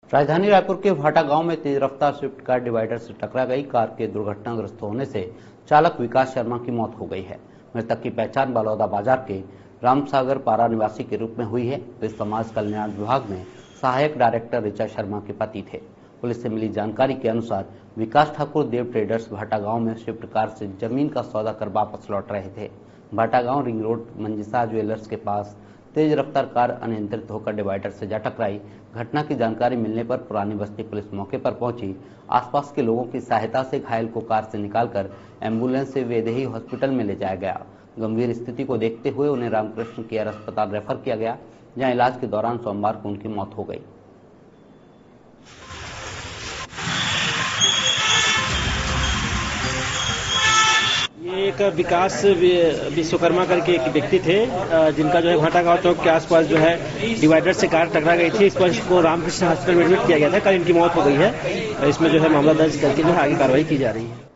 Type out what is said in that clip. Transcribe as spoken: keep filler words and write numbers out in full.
राजधानी रायपुर के भाटा गांव में तेज रफ्तार स्विफ्ट कार डिवाइडर से टकरा गई। कार के दुर्घटनाग्रस्त होने से चालक विकास शर्मा की मौत हो गई है। मृतक की पहचान बलौदा बाजार के रामसागर पारा निवासी के रूप में हुई है। वे समाज कल्याण विभाग में सहायक डायरेक्टर ऋचा शर्मा के पति थे। पुलिस से मिली जानकारी के अनुसार विकास ठाकुर देव ट्रेडर्स भाटा गाँव में स्विफ्ट कार से जमीन का सौदा कर वापस लौट रहे थे। भाटा गाँव रिंग रोड मंजिसा ज्वेलर्स के पास तेज रफ्तार कार अनियंत्रित होकर डिवाइडर से जा टकराई। घटना की जानकारी मिलने पर पुरानी बस्ती पुलिस मौके पर पहुंची। आसपास के लोगों की सहायता से घायल को कार से निकालकर एम्बुलेंस से वैदेही हॉस्पिटल में ले जाया गया। गंभीर स्थिति को देखते हुए उन्हें रामकृष्ण केयर अस्पताल रेफर किया गया, जहां इलाज के दौरान सोमवार को उनकी मौत हो गई। ये एक विकास विश्वकर्मा करके एक व्यक्ति थे, जिनका जो है भाटा गांव चौक के आसपास जो है डिवाइडर से कार टकरा गई थी। इस पर इसको रामकृष्ण हॉस्पिटल में एडमिट किया गया था। कल इनकी मौत हो गई है। इसमें जो है मामला दर्ज करके जो है आगे कार्रवाई की जा रही है।